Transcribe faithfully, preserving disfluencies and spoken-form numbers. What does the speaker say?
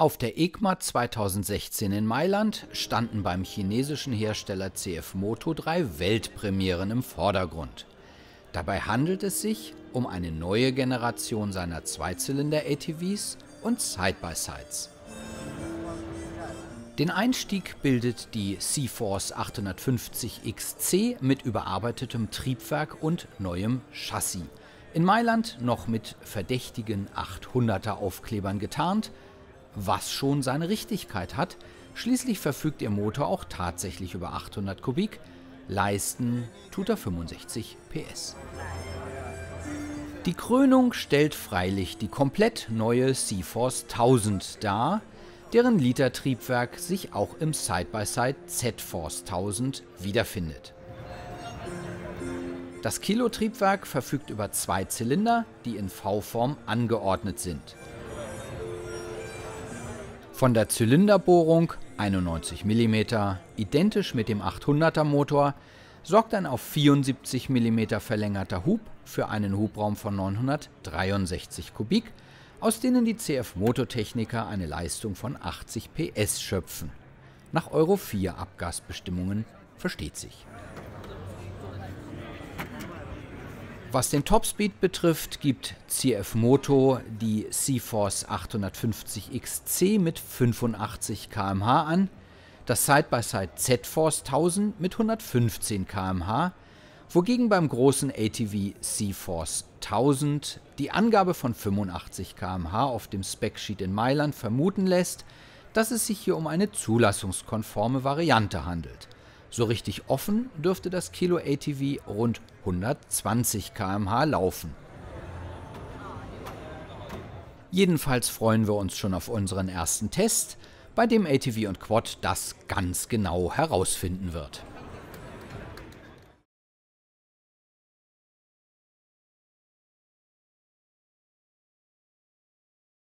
Auf der EICMA zweitausendsechzehn in Mailand standen beim chinesischen Hersteller C F Moto drei Weltpremieren im Vordergrund. Dabei handelt es sich um eine neue Generation seiner Zweizylinder-A T Vs und Side-by-Sides. Den Einstieg bildet die C-Force achthundertfünfzig X C mit überarbeitetem Triebwerk und neuem Chassis. In Mailand noch mit verdächtigen achthunderter Aufklebern getarnt, was schon seine Richtigkeit hat. Schließlich verfügt ihr Motor auch tatsächlich über achthundert Kubik, leisten tut er fünfundsechzig P S. Die Krönung stellt freilich die komplett neue C-Force tausend dar, deren Litertriebwerk sich auch im Side-by-Side Z-Force tausend wiederfindet. Das Kilotriebwerk verfügt über zwei Zylinder, die in V-Form angeordnet sind. Von der Zylinderbohrung einundneunzig Millimeter, identisch mit dem achthunderter Motor, sorgt ein auf vierundsiebzig Millimeter verlängerter Hub für einen Hubraum von neunhundertdreiundsechzig Kubik, aus denen die C F Moto-Techniker eine Leistung von achtzig P S schöpfen. Nach Euro vier Abgasbestimmungen versteht sich. Was den Topspeed betrifft, gibt C F Moto die C-Force achthundertfünfzig X C mit fünfundachtzig Kilometer pro Stunde an, das Side-by-Side Z-Force tausend mit hundertfünfzehn Kilometer pro Stunde, wogegen beim großen A T V C-Force tausend die Angabe von fünfundachtzig Kilometer pro Stunde auf dem Specsheet in Mailand vermuten lässt, dass es sich hier um eine zulassungskonforme Variante handelt. So richtig offen dürfte das Kilo-A T V rund hundertzwanzig Kilometer pro Stunde laufen. Jedenfalls freuen wir uns schon auf unseren ersten Test, bei dem A T V und Quad das ganz genau herausfinden wird.